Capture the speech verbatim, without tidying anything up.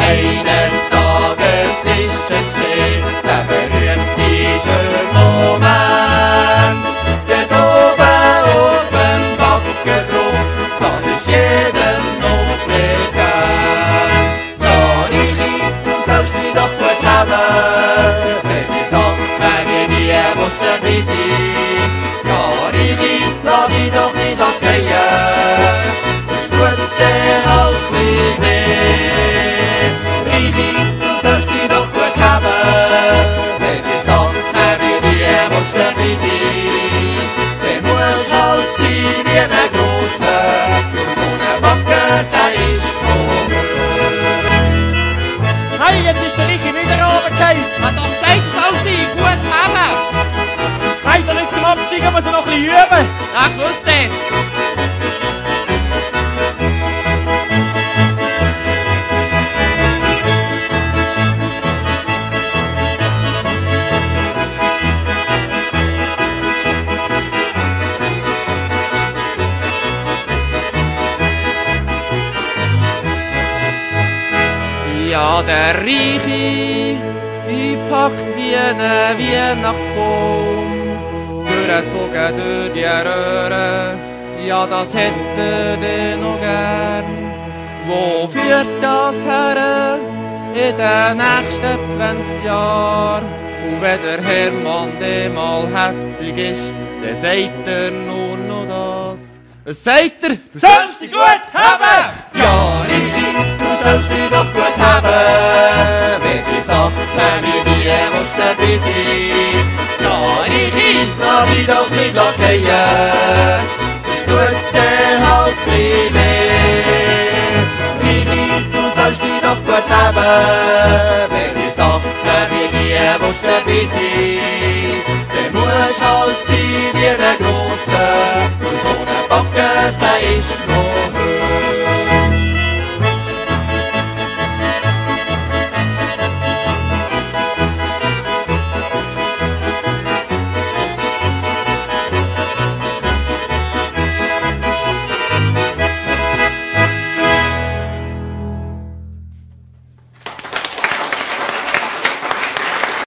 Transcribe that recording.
Eines Tages ist es geschehen, der berühmte schöne Moment. Dort oben auf dem Backendruck, das ist jedem noch präsent. Larichi, du sollst dich doch gut haben, wenn die Sachen nie willst dabei sein. Larichi, lass dich doch nicht abgehen, sonst tut's dir halt nicht weh. Richi, du sollst dich doch gut haben, wenn die Sachen nie willst dabei sein. Dann musst halt sein wie ein Grosser, und so ein Backer, der ist verrückt. Hey, jetzt ist der Richi wieder runtergefallen. Was doch gesagt, sollst du dich gut haben. Hey, da liegt im Absteigen, muss er noch ein bisschen üben. Ja, gewusst das. Ja, der Richi, die packt wie ein Weihnachtsbaum, durchgezogen durch die Röhre, ja, das hätte der noch gern. Wo führt das her in den nächsten zwanzig Jahren? Und wenn der Hermann dem mal hässig ist, dann sagt er nur noch das. Was sagt er? Du sollst dich gut haben! Ja, Richi, du sollst dich doch gut haben, wenn die Sachen wie die willst dabei sein. Ja, Richi, lass dich doch nicht gehen, sonst tut's dir halt viel weh. Richi, du sollst dich doch gut haben, wenn die Sachen wie die willst dabei sein. Dann musst halt sein wie ein Grosser, und so ein Backer, der ist